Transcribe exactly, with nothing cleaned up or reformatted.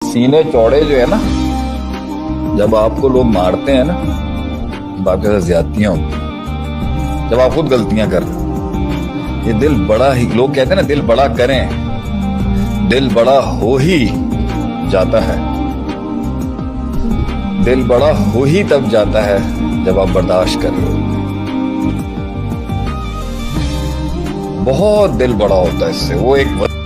सीने चौड़े जो है ना, जब आपको लोग मारते हैं ना, जब आपके साथ ज्यादतियां होती हैं, जब आप खुद गलतियां कर रहे हो, ये दिल बड़ा ही, लोग कहते हैं ना दिल बड़ा करें, दिल बड़ा हो ही जाता है। दिल बड़ा हो ही तब जाता है जब आप बर्दाश्त कर रहे हो। बहुत दिल बड़ा होता है इससे, वो एक